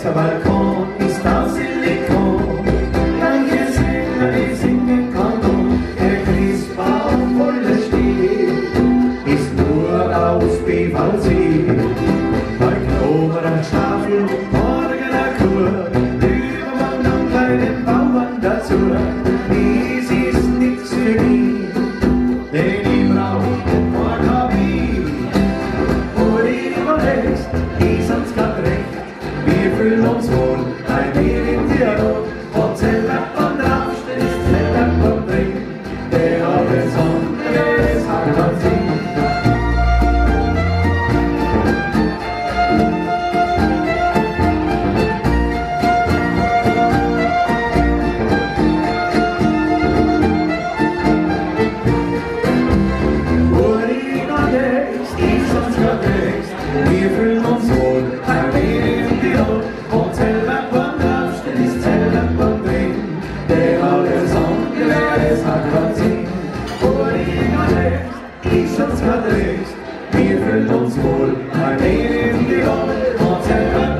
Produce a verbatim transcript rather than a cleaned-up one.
ganzer Balkon ist aus Silikon. Manche Sänger, die singen Kanon, der Christbaum voller Schnee ist nur aus P V C. Bei Knober ein Stafel, morgen ein Kur, übermorgen einen kleinen Bauern dazu. Dies ist nichts für mich, denn ich brauch kein Hobby. Wo die überlegst, ist uns grad recht, wir fühlen uns wohl bei mir in Tirol. Und Zeller und Raufstedt ist Zeller und Ring, der alles andere ist halt an sich. Wir fühlen uns wohl, bei mir in Tirol. Und Zeller und Raufstedt ist Zeller und Ring, der alles andere ist halt an sich. Wo die überlegst, ist uns grad recht, wir fühlen uns wohl, bei mir in Tirol. Und Zeller